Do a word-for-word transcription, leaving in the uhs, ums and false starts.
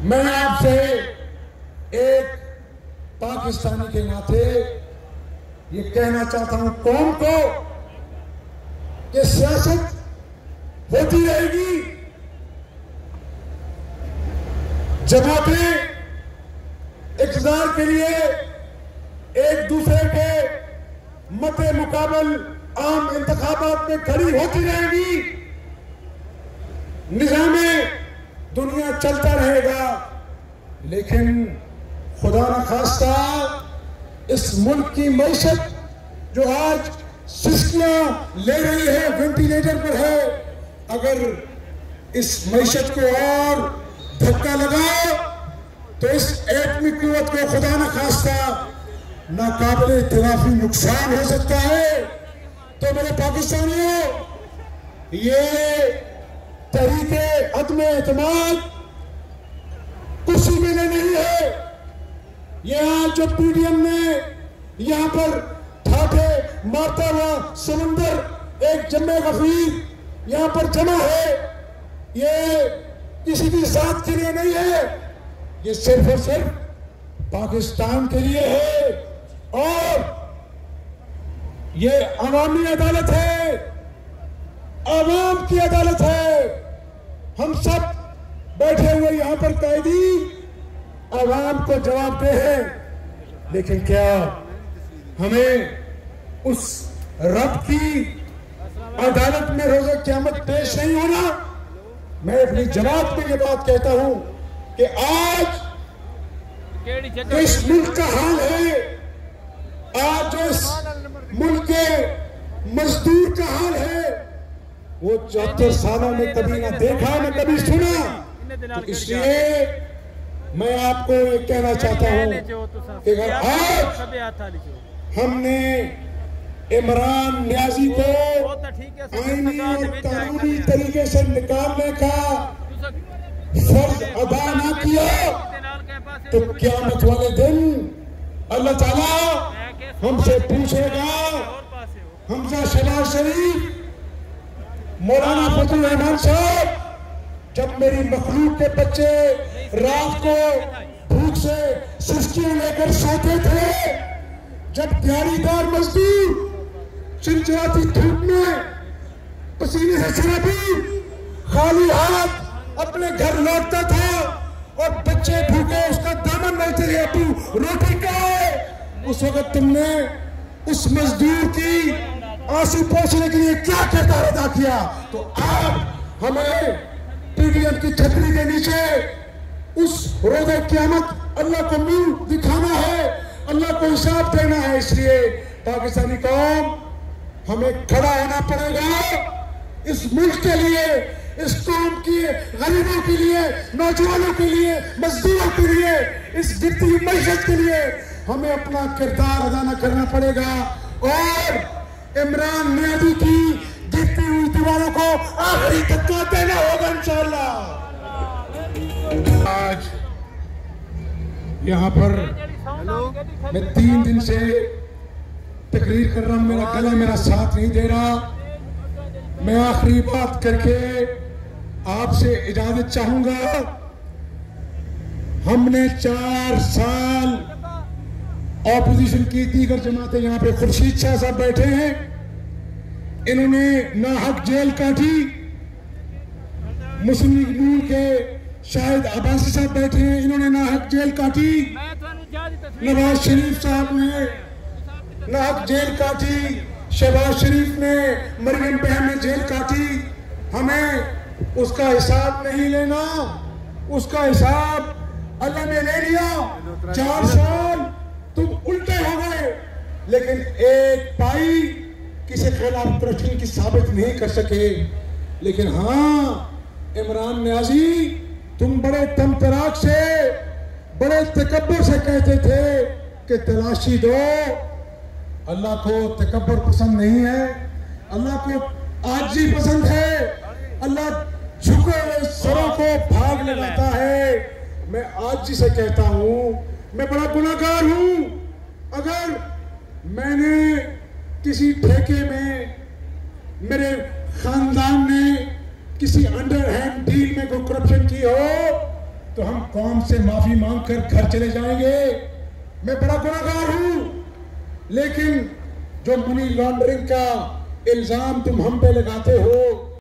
मैं आपसे एक पाकिस्तानी के नाते ये कहना चाहता हूं कौम को कि सियासत होती रहेगी, जमातें इक़्तिदार के लिए एक दूसरे के मते मुकाबल आम इंतखाबात में खड़ी होती रहेगी, निज़ामे दुनिया चलता रहेगा, लेकिन खुदा न खास्ता इस मुल्क की मईशत जो आज सिस्कियां ले रही है, वेंटिलेटर पर है, अगर इस मईशत को और धक्का लगा तो इस एटमी कुव्वत को खुदा न खास्ता नाकाबिले इत्तलाफी नुकसान हो सकता है। तो मेरे पाकिस्तानियों, ये तहरीके अदम एतमाद कुर्सी में नहीं है। ये आज जो पीडीएम ने यहाँ पर ठाठे मारता हुआ समंदर एक जम्मे गफीर यहाँ पर जमा है, ये किसी की जात के लिए नहीं है, ये सिर्फ और सिर्फ पाकिस्तान के लिए है। और ये अवामी अदालत है, अवाम की अदालत है। हम सब बैठे हुए यहाँ पर कैदी अवाम को जवाब दे हैं, लेकिन क्या हमें उस रब की अदालत में रोज़े क़यामत पेश नहीं होना? मैं अपनी जवाब में ये बात कहता हूं कि आज इस मुल्क का हाल है, आज जो इस मुल्क के मजदूर का हाल है, वो चौहत्तर सालों में कभी ना देखा न कभी सुना। तो इसलिए मैं आपको ये कहना चाहता हूं कि अगर आज हमने इमरान नियाजी को आईनी और कानूनी तरीके से निकालने का फर्ज अदा ना किया तो क़यामत वाले दिन अल्लाह ताला हमसे पूछेगा, हमजा शहबाज शरीफ, मौलाना फजल रहमान साहब, जब मेरी मखलूक के बच्चे रात को भूख से सुस्तियां लेकर सोते थे, जब दिहाड़ीदार मजदूर चिलचिलाती धूप में पसीने से सराबी खाली हाथ अपने घर लौटता था और बच्चे भूखे उसका दामन नहीं थे, अबू रोटी का है, उस वक्त तुमने उस मजदूर की आंसू पोंछने के लिए क्या किरदार अदा किया? तो आप हमें पीडीएम की छतरी के नीचे उस रोज़े क़यामत अल्लाह को मुंह दिखाना है, अल्लाह को हिसाब देना है। इसलिए पाकिस्तानी कौम, हमें खड़ा होना पड़ेगा इस मुल्क के लिए, इस कौम की गरीबों के लिए, नौजवानों के लिए, मजदूरों के लिए, इस गिरती हुई मईशत के लिए हमें अपना किरदार अदा न करना पड़ेगा और इमरान नियाजी की गिरती हुई दीवारों को आखिरी धक्का देना होगा इंशाअल्लाह। आज यहाँ पर मैं तीन दिन से तकरीर कर रहा हूँ, मेरा गला मेरा साथ नहीं दे रहा। मैं आखिरी बात करके आपसे इजाजत चाहूंगा। हमने चार साल ऑपोजिशन की, दीगर जमातें यहाँ पे, खुर्शीद शाह साहब बैठे हैं, इन्होंने नाहक जेल काटी। मुस्लिम लीग नून के शाहिद अब्बासी साहब बैठे हैं, इन्होंने नाहक जेल काटी। नवाज शरीफ साहब ने नाहक जेल काटी, शहबाज शरीफ ने, मरियम बहन ने जेल काटी। हमें उसका हिसाब नहीं लेना, उसका हिसाब अल्लाह ने ले लिया। चार साल तुम उल्टे हो गए, लेकिन एक पाई किसी खिलाफ करप्शन की साबित नहीं कर सके। लेकिन हाँ, इमरान नियाजी, तुम बड़े तमतराक से, बड़े तकब्बुर से कहते थे कि तलाशी दो। अल्लाह को तकब्बुर पसंद नहीं है, अल्लाह को आजी पसंद है। अल्लाह झुके हुए सरों को भाग लगाता है। मैं आजी से कहता हूँ, मैं बड़ा गुनाहगार हूँ। अगर मैंने किसी ठेके में, मेरे खानदान ने किसी अंडर हैंड डील में कोई करप्शन की हो, तो हम कौम से माफी मांगकर घर चले जाएंगे। मैं बड़ा गुनहगार हूं, लेकिन जो मनी लॉन्ड्रिंग का इल्जाम तुम हम पे लगाते हो,